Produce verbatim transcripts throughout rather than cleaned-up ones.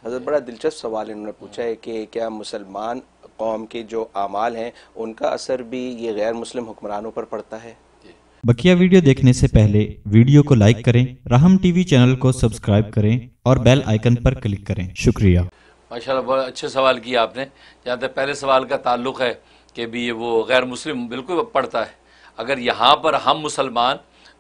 حضرت بڑا دلچسپ سوال انہوں نے پوچھا ہے کہ کیا مسلمان قوم کے جو اعمال ہیں ان کا اثر بھی یہ غیر مسلم حکمرانوں پر پڑتا ہے؟ بقیہ ویڈیو دیکھنے سے پہلے ویڈیو کو لائک کریں، رحم ٹی وی چینل کو سبسکرائب کریں اور بیل آئیکن پر کلک کریں۔ شکریہ۔ ماشاءاللہ بہت اچھے سوال کیا آپ نے۔ جہاں تک پہلے سوال کا تعلق ہے کہ بھی وہ غیر مسلم بالکل پڑھتا ہے، اگر یہاں پر ہم مسلمان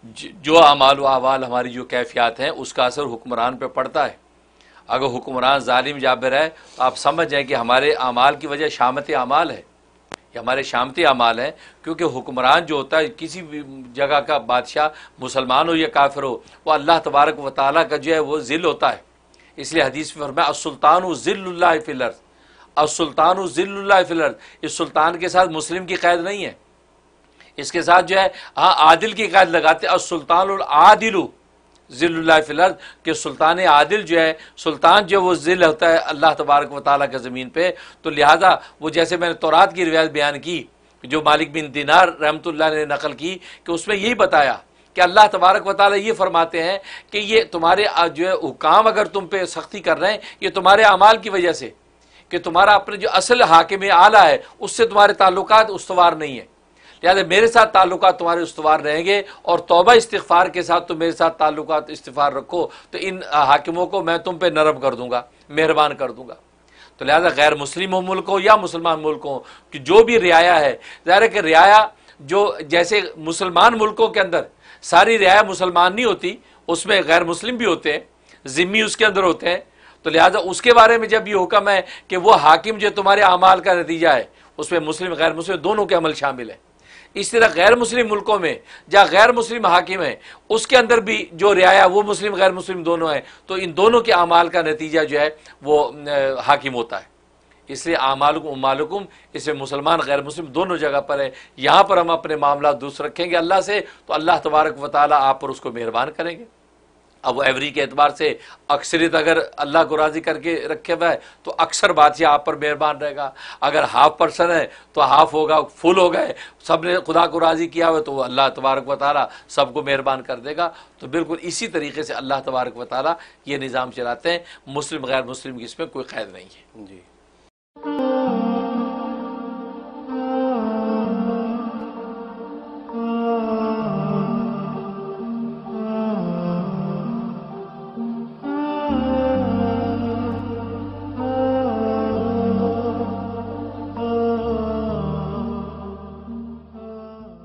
جو اعمال و احوال ہماری جو کیفیات ہیں اس کا اثر حکمران پہ پڑتا ہے۔ اگر حکمران ظالم جابر ہے تو آپ سمجھ جائیں کہ ہمارے اعمال کی وجہ شامت اعمال ہے، یہ ہمارے شامتی اعمال ہیں، کیونکہ حکمران جو ہوتا ہے کسی بھی جگہ کا بادشاہ مسلمان ہو یا کافر ہو وہ اللہ تبارک و تعالیٰ کا جو ہے وہ ذل ہوتا ہے۔ اس لیے حدیث میں فرمایا السلطان ذل اللہ فی الارض، السلطان ذل اللہ فی الارض۔ اس سلطان کے ساتھ مسلم کی قید نہیں ہے، اس کے ساتھ جو ہے ہاں عادل کی قید لگاتے السلطان العادل ذل اللہ فی الارض، کہ سلطان عادل جو ہے، سلطان جو وہ ذل ہوتا ہے اللہ تبارک و تعالیٰ کے زمین پہ۔ تو لہٰذا وہ جیسے میں نے تورات کی روایت بیان کی جو مالک بن دینار رحمۃ اللہ نے نقل کی کہ اس میں یہی بتایا کہ اللہ تبارک و تعالیٰ یہ فرماتے ہیں کہ یہ تمہارے جو ہے حکام اگر تم پہ سختی کر رہے ہیں یہ تمہارے اعمال کی وجہ سے، کہ تمہارا اپنے جو اصل حاکم اعلیٰ ہے اس سے تمہارے تعلقات استوار نہیں ہیں، لہٰذا میرے ساتھ تعلقات تمہارے استوار رہیں گے اور توبہ استغفار کے ساتھ تم میرے ساتھ تعلقات استغفار رکھو تو ان حاکموں کو میں تم پہ نرم کر دوں گا، مہربان کر دوں گا۔ تو لہٰذا غیر مسلم ملک ہو یا مسلمان ملک ہو کہ جو بھی رعایا ہے، ظاہر ہے کہ رعایا جو جیسے مسلمان ملکوں کے اندر ساری رعایا مسلمان نہیں ہوتی، اس میں غیر مسلم بھی ہوتے ہیں، ذمی اس کے اندر ہوتے ہیں، تو لہٰذا اس کے بارے میں جب یہ حکم ہے کہ وہ حاکم جو تمہارے اعمال کا نتیجہ ہے اس میں مسلم غیر مسلم دونوں کے عمل شامل ہیں۔ اس طرح غیر مسلم ملکوں میں جہاں غیر مسلم حاکم ہیں اس کے اندر بھی جو رعایا وہ مسلم غیر مسلم دونوں ہیں، تو ان دونوں کے اعمال کا نتیجہ جو ہے وہ حاکم ہوتا ہے۔ اس لیے اعمالکم امالکم، اس میں مسلمان غیر مسلم دونوں جگہ پر ہے۔ یہاں پر ہم اپنے معاملات درست رکھیں گے اللہ سے تو اللہ تبارک و تعالیٰ آپ پر اس کو مہربان کریں گے۔ اب وہ ایوری کے اعتبار سے اکثریت اگر اللہ کو راضی کر کے رکھے ہوا ہے تو اکثر بادشاہ آپ پر مہربان رہے گا، اگر ہاف پرسن ہے تو ہاف ہوگا، فل ہو گئے سب نے خدا کو راضی کیا ہوا تو اللہ تبارک و تعالیٰ سب کو مہربان کر دے گا۔ تو بالکل اسی طریقے سے اللہ تبارک و تعالیٰ یہ نظام چلاتے ہیں، مسلم غیر مسلم کی اس میں کوئی قید نہیں ہے۔ جی